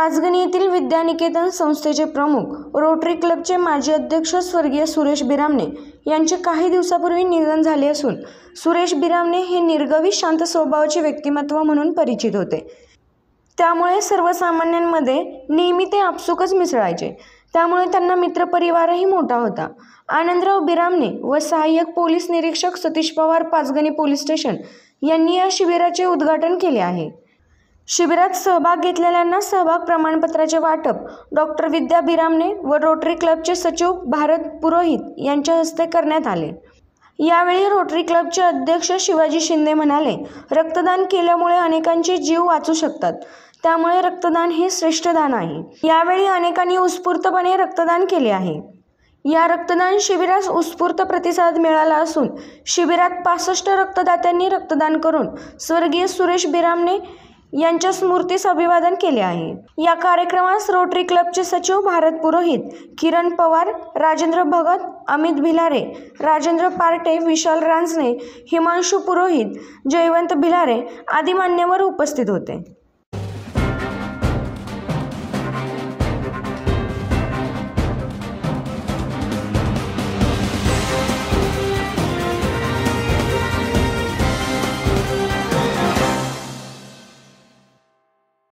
पाचगणी येथील विद्यानिकेतन संस्थेचे प्रमुख, रोटरी क्लबचे माजी अध्यक्ष स्वर्गीय सुरेश बिरामणे यांचे काही दिवसापूर्वी निधन झाले असून सुरेश बिरामणे हे निर्गवी शांत स्वभावाचे व्यक्तिमत्व म्हणून परिचित होते। त्यामुळे सर्वसामान्यांमध्ये नेहमी ते आपसुकच मिसळायचे। त्यामुळे त्यांना मित्रपरिवारही मोठा होता। आनंदराव बिरामणे व सहाय्यक पोलीस निरीक्षक सतीश पवार, पाचगणी पोलीस स्टेशन यांनी या शिबिराचे उद्घाटन केले आहे। शिबिरात सहभाग घेतलेल्यांना सहभाग प्रमाणपत्राचे वाटप डॉक्टर विद्या बिरामणे व रोटरी क्लबचे सचिव भारत पुरोहित यांच्या हस्ते करण्यात आले। यावेळी रोटरी क्लबचे अध्यक्ष शिवाजी शिंदे म्हणाले, रक्तदान केल्यामुळे अनेकांचे जीव वाचू शकतात, त्यामुळे रक्तदान हे श्रेष्ठ दान आहे। यावेळी अनेकांनी उत्स्फूर्तपणे रक्तदान केले आहे। या रक्तदान शिबिरास उत्स्फूर्त प्रतिसाद मिळाला असून शिबिरात 65 रक्तदात्यांनी रक्तदान करून स्वर्गीय सुरेश बिरामणे यांच्या स्मृतीस अभिवादन केले आहे। या कार्यक्रमास रोटरी क्लबचे सचिव भारत पुरोहित, किरण पवार, राजेंद्र भगत, अमित भिलारे, राजेंद्र पार्टे, विशाल रांजणे, हिमांशु पुरोहित, जयवंत भिलारे आदी मान्यवर उपस्थित होते।